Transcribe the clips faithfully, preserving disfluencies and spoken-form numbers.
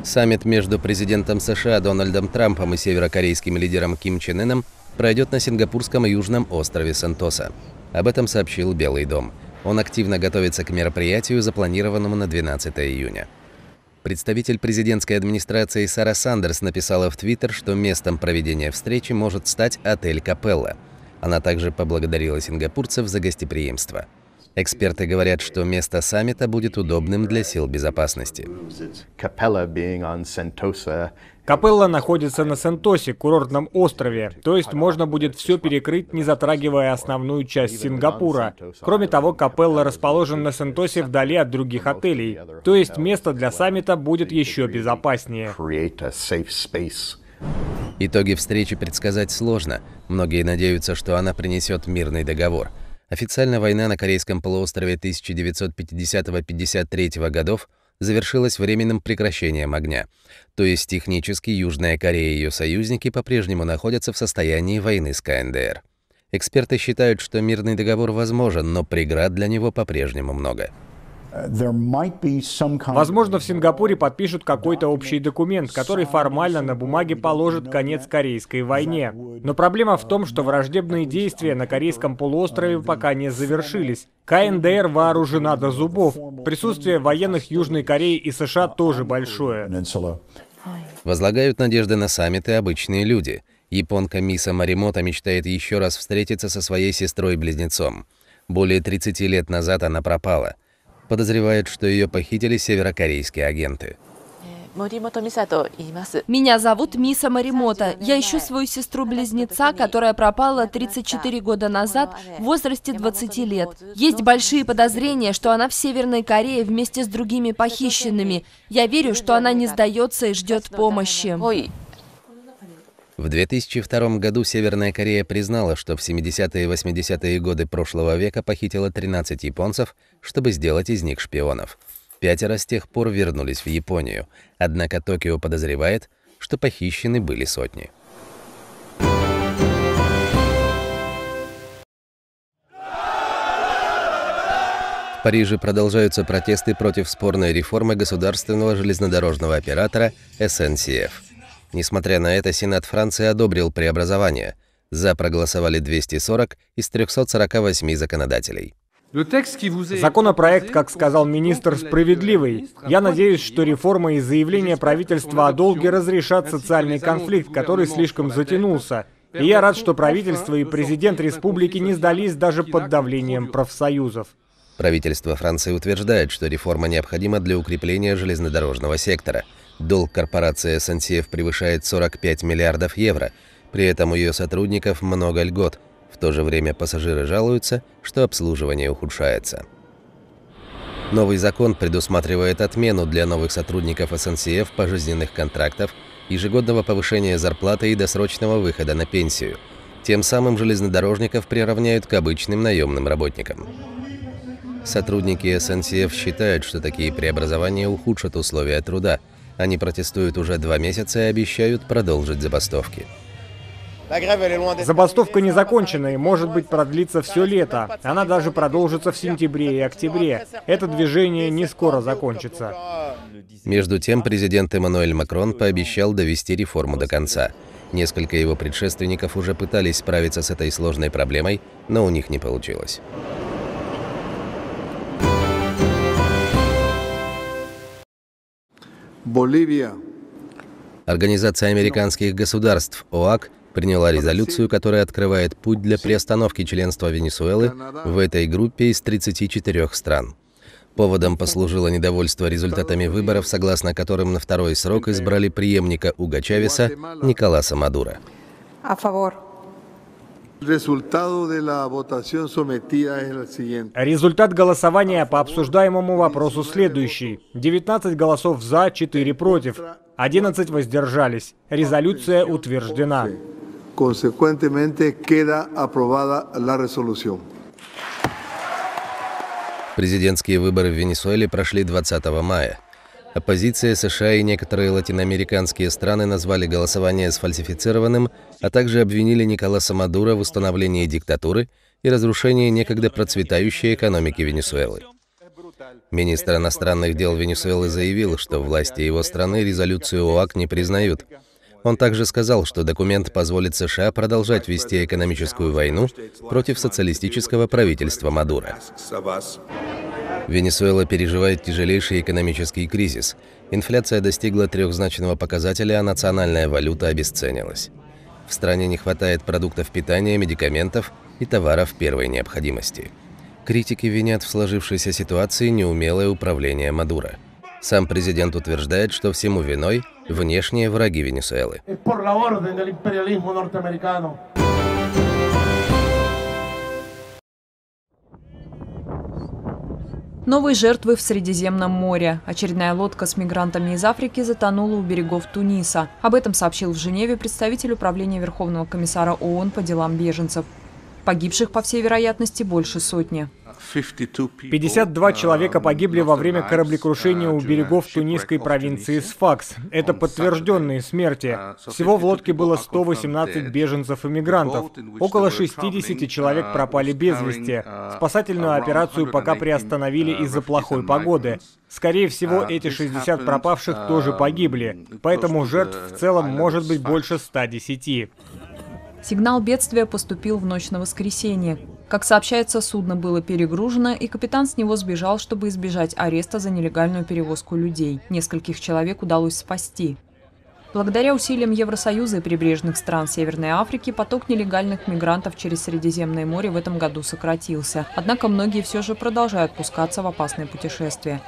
Саммит между президентом США Дональдом Трампом и северокорейским лидером Ким Чен Ыном пройдет на сингапурском южном острове Сентоса. Об этом сообщил Белый дом. Он активно готовится к мероприятию, запланированному на двенадцатое июня. Представитель президентской администрации Сара Сандерс написала в Твиттер, что местом проведения встречи может стать отель «Капелла». Она также поблагодарила сингапурцев за гостеприимство. Эксперты говорят, что место саммита будет удобным для сил безопасности. Капелла находится на Сентосе, курортном острове, то есть можно будет все перекрыть, не затрагивая основную часть Сингапура. Кроме того, Капелла расположен на Сентосе вдали от других отелей, то есть место для саммита будет еще безопаснее. Итоги встречи предсказать сложно. Многие надеются, что она принесет мирный договор. Официально война на Корейском полуострове тысяча девятьсот пятидесятого — пятьдесят третьего годов завершилась временным прекращением огня. То есть технически Южная Корея и ее союзники по-прежнему находятся в состоянии войны с ка эн дэ эр. Эксперты считают, что мирный договор возможен, но преград для него по-прежнему много. Возможно, в Сингапуре подпишут какой-то общий документ, который формально на бумаге положит конец Корейской войне. Но проблема в том, что враждебные действия на Корейском полуострове пока не завершились. ка эн дэ эр вооружена до зубов. Присутствие военных Южной Кореи и США тоже большое. Возлагают надежды на саммиты обычные люди. Японка Миса Моримото мечтает еще раз встретиться со своей сестрой-близнецом. Более тридцати лет назад она пропала. Подозревают, что ее похитили северокорейские агенты. Меня зовут Миса Моримото. Я ищу свою сестру-близнеца, которая пропала тридцать четыре года назад в возрасте двадцати лет. Есть большие подозрения, что она в Северной Корее вместе с другими похищенными. Я верю, что она не сдается и ждет помощи. В две тысячи втором году Северная Корея признала, что в семидесятые и восьмидесятые годы прошлого века похитила тринадцать японцев, чтобы сделать из них шпионов. Пятеро с тех пор вернулись в Японию, однако Токио подозревает, что похищены были сотни. В Париже продолжаются протесты против спорной реформы государственного железнодорожного оператора эс эн си эф. Несмотря на это, Сенат Франции одобрил преобразование. За проголосовали двести сорок из трёхсот сорока восьми законодателей. Законопроект, как сказал министр, справедливый. Я надеюсь, что реформа и заявление правительства о долге разрешат социальный конфликт, который слишком затянулся. И я рад, что правительство и президент республики не сдались даже под давлением профсоюзов. Правительство Франции утверждает, что реформа необходима для укрепления железнодорожного сектора. Долг корпорации эс эн си эф превышает сорок пять миллиардов евро, при этом у ее сотрудников много льгот. В то же время пассажиры жалуются, что обслуживание ухудшается. Новый закон предусматривает отмену для новых сотрудников эс эн си эф пожизненных контрактов, ежегодного повышения зарплаты и досрочного выхода на пенсию. Тем самым железнодорожников приравняют к обычным наемным работникам. Сотрудники эс эн си эф считают, что такие преобразования ухудшат условия труда. Они протестуют уже два месяца и обещают продолжить забастовки. Забастовка не закончена и, может быть, продлится все лето. Она даже продолжится в сентябре и октябре. Это движение не скоро закончится. Между тем, президент Эммануэль Макрон пообещал довести реформу до конца. Несколько его предшественников уже пытались справиться с этой сложной проблемой, но у них не получилось. Боливия. Организация американских государств о а к приняла резолюцию, которая открывает путь для приостановки членства Венесуэлы в этой группе из тридцати четырёх стран. Поводом послужило недовольство результатами выборов, согласно которым на второй срок избрали преемника Уго Чавеса Николаса Мадуро. Результат голосования по обсуждаемому вопросу следующий. девятнадцать голосов за, четыре против, одиннадцать воздержались. Резолюция утверждена. Президентские выборы в Венесуэле прошли двадцатого мая. Оппозиция, США и некоторые латиноамериканские страны назвали голосование сфальсифицированным, а также обвинили Николаса Мадуро в установлении диктатуры и разрушении некогда процветающей экономики Венесуэлы. Министр иностранных дел Венесуэлы заявил, что власти его страны резолюцию ОАК не признают. Он также сказал, что документ позволит США продолжать вести экономическую войну против социалистического правительства Мадуро. Венесуэла переживает тяжелейший экономический кризис. Инфляция достигла трехзначного показателя, а национальная валюта обесценилась. В стране не хватает продуктов питания, медикаментов и товаров первой необходимости. Критики винят в сложившейся ситуации неумелое управление Мадуро. Сам президент утверждает, что всему виной внешние враги Венесуэлы. Новые жертвы в Средиземном море. Очередная лодка с мигрантами из Африки затонула у берегов Туниса. Об этом сообщил в Женеве представитель управления Верховного комиссара ООН по делам беженцев. Погибших, по всей вероятности, больше сотни. пятьдесят два человека погибли во время кораблекрушения у берегов тунисской провинции Сфакс. Это подтвержденные смерти. Всего в лодке было сто восемнадцать беженцев и мигрантов. Около шестидесяти человек пропали без вести. Спасательную операцию пока приостановили из-за плохой погоды. Скорее всего, эти шестьдесят пропавших тоже погибли. Поэтому жертв в целом может быть больше ста десяти. Сигнал бедствия поступил в ночь на воскресенье. Как сообщается, судно было перегружено, и капитан с него сбежал, чтобы избежать ареста за нелегальную перевозку людей. Нескольких человек удалось спасти. Благодаря усилиям Евросоюза и прибрежных стран Северной Африки поток нелегальных мигрантов через Средиземное море в этом году сократился. Однако многие все же продолжают пускаться в опасные путешествия.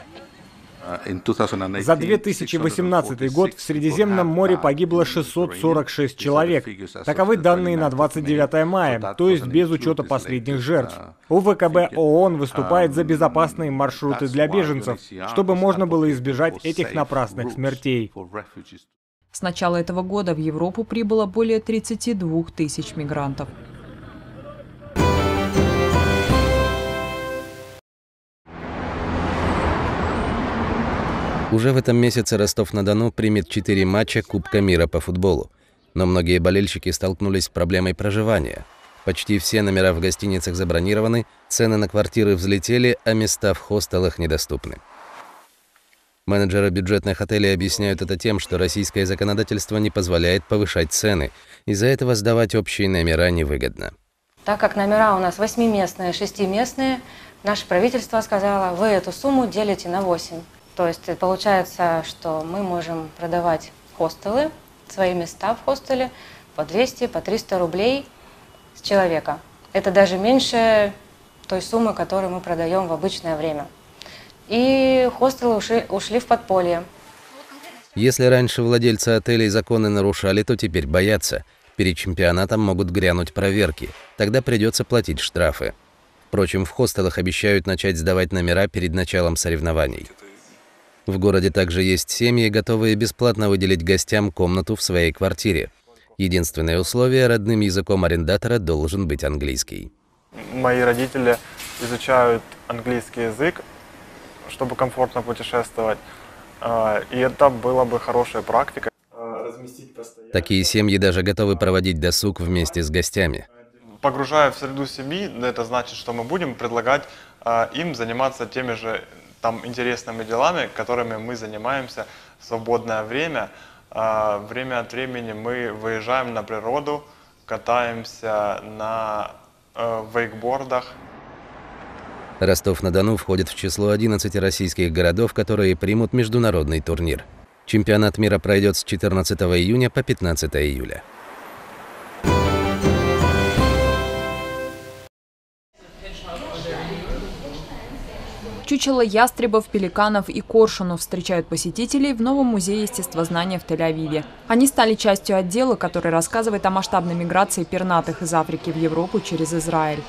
За две тысячи восемнадцатый год в Средиземном море погибло шестьсот сорок шесть человек. Таковы данные на двадцать девятое мая, то есть без учета последних жертв. УВКБ ООН выступает за безопасные маршруты для беженцев, чтобы можно было избежать этих напрасных смертей. С начала этого года в Европу прибыло более тридцати двух тысяч мигрантов. Уже в этом месяце Ростов-на-Дону примет четыре матча Кубка мира по футболу. Но многие болельщики столкнулись с проблемой проживания. Почти все номера в гостиницах забронированы, цены на квартиры взлетели, а места в хостелах недоступны. Менеджеры бюджетных отелей объясняют это тем, что российское законодательство не позволяет повышать цены. Из-за этого сдавать общие номера невыгодно. Так как номера у нас восьмиместные, шестиместные, наше правительство сказало, вы эту сумму делите на восемь. То есть получается, что мы можем продавать хостелы, свои места в хостеле по двести, по триста рублей с человека. Это даже меньше той суммы, которую мы продаем в обычное время. И хостелы ушли, ушли в подполье. Если раньше владельцы отелей законы нарушали, то теперь боятся. Перед чемпионатом могут грянуть проверки. Тогда придется платить штрафы. Впрочем, в хостелах обещают начать сдавать номера перед началом соревнований. В городе также есть семьи, готовые бесплатно выделить гостям комнату в своей квартире. Единственное условие – родным языком арендатора должен быть английский. Мои родители изучают английский язык, чтобы комфортно путешествовать. И это было бы хорошей практикой. Такие семьи даже готовы проводить досуг вместе с гостями. Погружая в среду семьи, это значит, что мы будем предлагать им заниматься теми же там интересными делами, которыми мы занимаемся в свободное время. Время от времени мы выезжаем на природу, катаемся на вейкбордах. Ростов-на-Дону входит в число одиннадцати российских городов, которые примут международный турнир. Чемпионат мира пройдет с четырнадцатого июня по пятнадцатое июля. Чучело ястребов, пеликанов и коршунов встречают посетителей в новом музее естествознания в Тель-Авиве. Они стали частью отдела, который рассказывает о масштабной миграции пернатых из Африки в Европу через Израиль.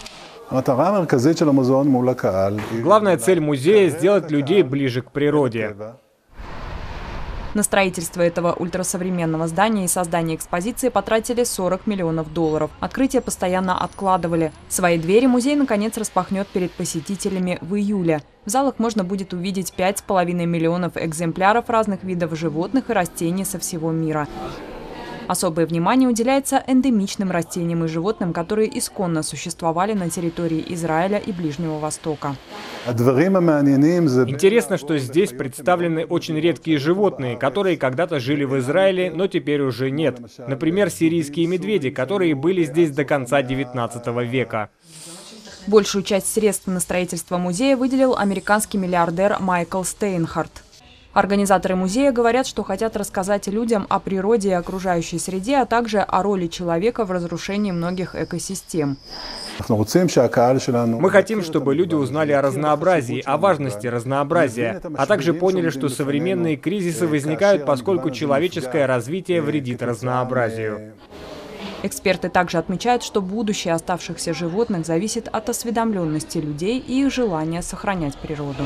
Главная цель музея – сделать людей ближе к природе. На строительство этого ультрасовременного здания и создание экспозиции потратили сорок миллионов долларов. Открытие постоянно откладывали. Свои двери музей наконец распахнет перед посетителями в июле. В залах можно будет увидеть пять с половиной миллионов экземпляров разных видов животных и растений со всего мира. Особое внимание уделяется эндемичным растениям и животным, которые исконно существовали на территории Израиля и Ближнего Востока. Интересно, что здесь представлены очень редкие животные, которые когда-то жили в Израиле, но теперь уже нет. Например, сирийские медведи, которые были здесь до конца девятнадцатого века. Большую часть средств на строительство музея выделил американский миллиардер Майкл Стейнхарт. Организаторы музея говорят, что хотят рассказать людям о природе и окружающей среде, а также о роли человека в разрушении многих экосистем. Мы хотим, чтобы люди узнали о разнообразии, о важности разнообразия, а также поняли, что современные кризисы возникают, поскольку человеческое развитие вредит разнообразию. Эксперты также отмечают, что будущее оставшихся животных зависит от осведомленности людей и их желания сохранять природу.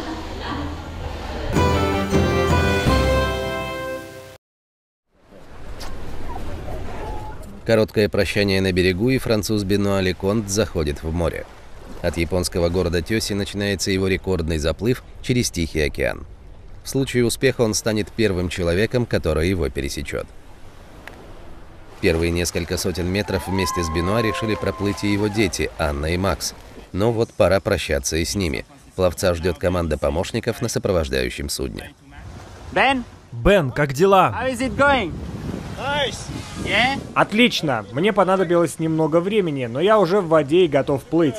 Короткое прощание на берегу, и француз Бенуа Леконт заходит в море. От японского города Тёси начинается его рекордный заплыв через Тихий океан. В случае успеха он станет первым человеком, который его пересечет. Первые несколько сотен метров вместе с Бенуа решили проплыть и его дети, Анна и Макс. Но вот пора прощаться и с ними. Пловца ждет команда помощников на сопровождающем судне. Бен, Бен, как дела? how is it going? Yeah? Отлично. Мне понадобилось немного времени, но я уже в воде и готов плыть.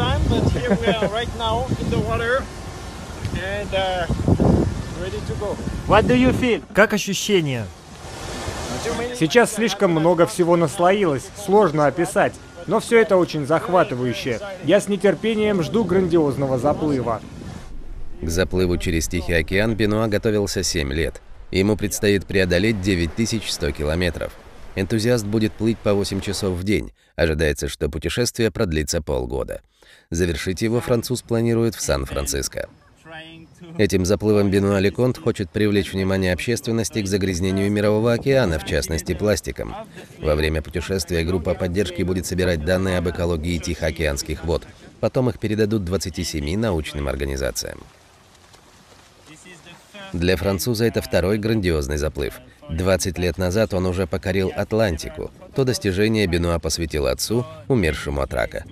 What do you feel? Как ощущения? Сейчас слишком много всего наслоилось, сложно описать. Но все это очень захватывающе. Я с нетерпением жду грандиозного заплыва. К заплыву через Тихий океан Бенуа готовился семь лет. Ему предстоит преодолеть девять тысяч сто километров. Энтузиаст будет плыть по восемь часов в день. Ожидается, что путешествие продлится полгода. Завершить его француз планирует в Сан-Франциско. Этим заплывом Бенуа Леконт хочет привлечь внимание общественности к загрязнению Мирового океана, в частности пластиком. Во время путешествия группа поддержки будет собирать данные об экологии тихоокеанских вод. Потом их передадут двадцати семи научным организациям. Для француза это второй грандиозный заплыв. двадцать лет назад он уже покорил Атлантику. То достижение Бенуа посвятил отцу, умершему от рака.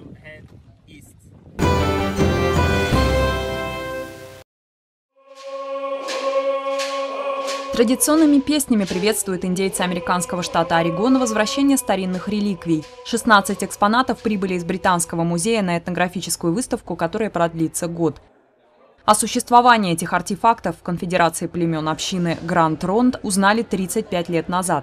Традиционными песнями приветствуют индейцы американского штата Орегон возвращение старинных реликвий. шестнадцать экспонатов прибыли из Британского музея на этнографическую выставку, которая продлится год. О существовании этих артефактов в Конфедерации племен общины Гранд-Ронд узнали тридцать пять лет назад.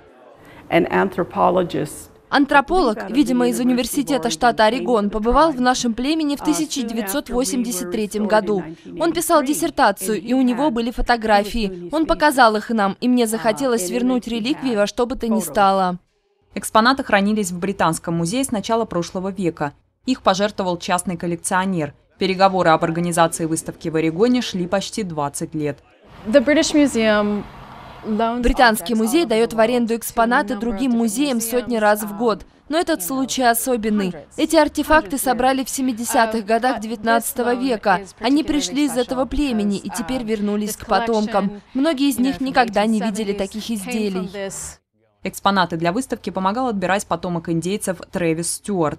Антрополог, видимо, из университета штата Орегон, побывал в нашем племени в тысяча девятьсот восемьдесят третьем году. Он писал диссертацию, и у него были фотографии. Он показал их нам, и мне захотелось вернуть реликвии во что бы то ни стало. Экспонаты хранились в Британском музее с начала прошлого века. Их пожертвовал частный коллекционер. Переговоры об организации выставки в Орегоне шли почти двадцать лет. Британский музей дает в аренду экспонаты другим музеям сотни раз в год. Но этот случай особенный. Эти артефакты собрали в семидесятых годах девятнадцатого века. Они пришли из этого племени и теперь вернулись к потомкам. Многие из них никогда не видели таких изделий. Экспонаты для выставки помогал отбирать потомок индейцев Трэвис Стюарт.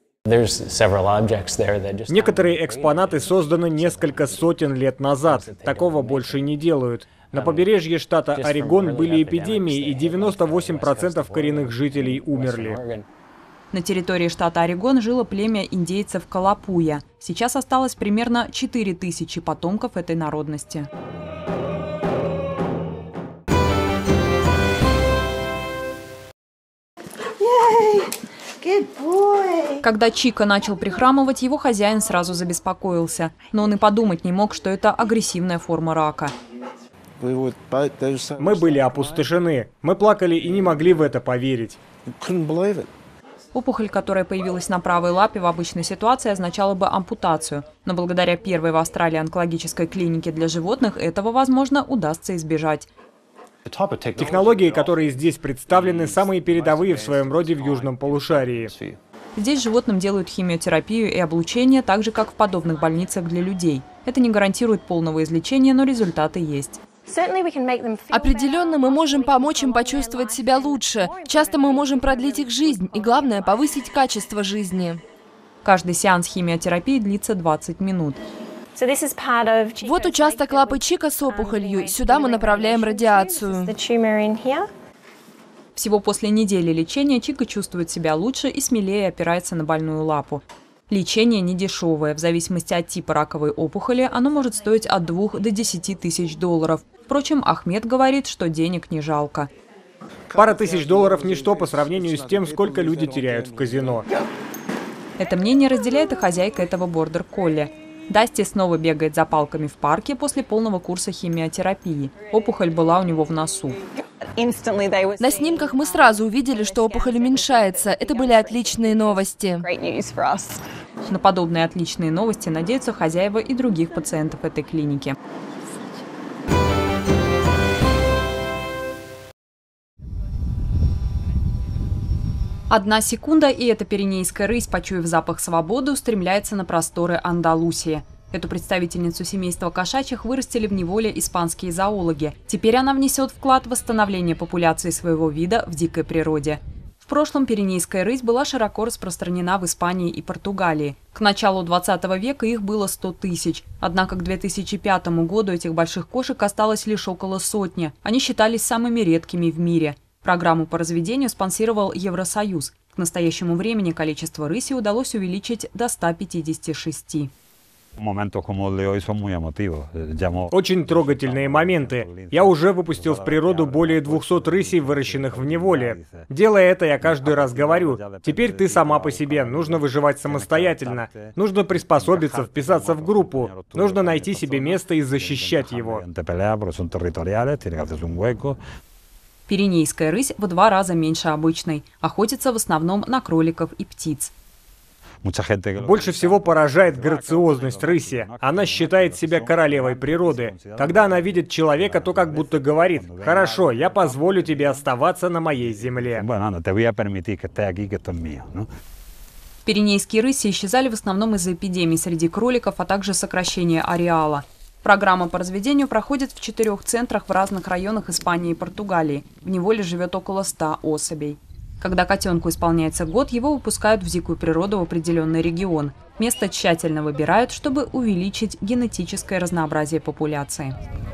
Некоторые экспонаты созданы несколько сотен лет назад. Такого больше не делают. На побережье штата Орегон были эпидемии, и девяносто восемь процентов коренных жителей умерли. На территории штата Орегон жило племя индейцев Калапуя. Сейчас осталось примерно четыре тысячи потомков этой народности. Когда Чика начал прихрамывать, его хозяин сразу забеспокоился. Но он и подумать не мог, что это агрессивная форма рака. Мы были опустошены. Мы плакали и не могли в это поверить. Опухоль, которая появилась на правой лапе в обычной ситуации, означала бы ампутацию. Но благодаря первой в Австралии онкологической клинике для животных этого, возможно, удастся избежать. Технологии, которые здесь представлены, самые передовые в своем роде в южном полушарии. Здесь животным делают химиотерапию и облучение, так же, как в подобных больницах для людей. Это не гарантирует полного излечения, но результаты есть. Определенно, мы можем помочь им почувствовать себя лучше. Часто мы можем продлить их жизнь и, главное, повысить качество жизни. Каждый сеанс химиотерапии длится двадцать минут. Вот участок лапы Чика с опухолью. Сюда мы направляем радиацию. Всего после недели лечения Чика чувствует себя лучше и смелее опирается на больную лапу. Лечение недешевое. В зависимости от типа раковой опухоли оно может стоить от двух до десяти тысяч долларов. Впрочем, Ахмед говорит, что денег не жалко. Пара тысяч долларов – ничто по сравнению с тем, сколько люди теряют в казино. Это мнение разделяет и хозяйка этого бордер-колли. Дасти снова бегает за палками в парке после полного курса химиотерапии. Опухоль была у него в носу. На снимках мы сразу увидели, что опухоль уменьшается. Это были отличные новости. На подобные отличные новости надеются хозяева и других пациентов этой клиники. Одна секунда, и эта пиренейская рысь, почуяв запах свободы, устремляется на просторы Андалусии. Эту представительницу семейства кошачьих вырастили в неволе испанские зоологи. Теперь она внесет вклад в восстановление популяции своего вида в дикой природе. В прошлом пиренейская рысь была широко распространена в Испании и Португалии. К началу двадцатого века их было сто тысяч. Однако к две тысячи пятому году этих больших кошек осталось лишь около сотни. Они считались самыми редкими в мире. Программу по разведению спонсировал Евросоюз. К настоящему времени количество рыси удалось увеличить до ста пятидесяти шести. Очень трогательные моменты. Я уже выпустил в природу более двухсот рысей, выращенных в неволе. Делая это, я каждый раз говорю: теперь ты сама по себе, нужно выживать самостоятельно, нужно приспособиться, вписаться в группу, нужно найти себе место и защищать его. Пиренейская рысь в два раза меньше обычной. Охотится в основном на кроликов и птиц. Больше всего поражает грациозность рыси. Она считает себя королевой природы. Когда она видит человека, то как будто говорит: «Хорошо, я позволю тебе оставаться на моей земле». Пиренейские рыси исчезали в основном из-за эпидемий среди кроликов, а также сокращения ареала. Программа по разведению проходит в четырех центрах в разных районах Испании и Португалии. В неволе живет около ста особей. Когда котенку исполняется год, его выпускают в дикую природу в определенный регион. Место тщательно выбирают, чтобы увеличить генетическое разнообразие популяции.